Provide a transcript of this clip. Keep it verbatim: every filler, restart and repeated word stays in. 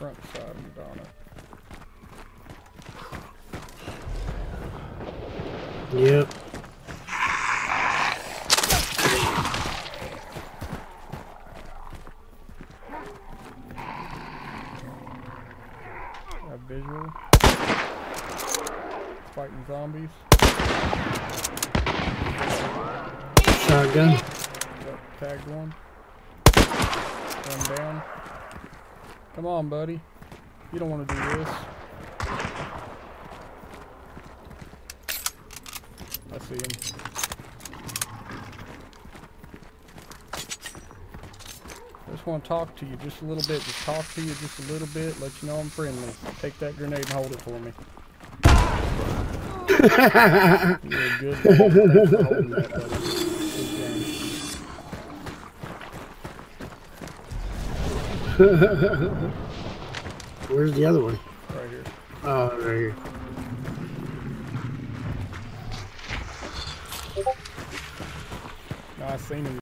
front side of Madonna. Yep. Got visual. Fighting zombies. Shotgun. Yep, tagged one. One down. Come on, buddy. You don't want to do this. I see him. I just want to talk to you just a little bit. Just talk to you just a little bit. Let you know I'm friendly. Take that grenade and hold it for me. You're a good dog. Thanks for holding that, buddy. Good game. Where's the other one? Right here. Oh, right here. No, I seen him.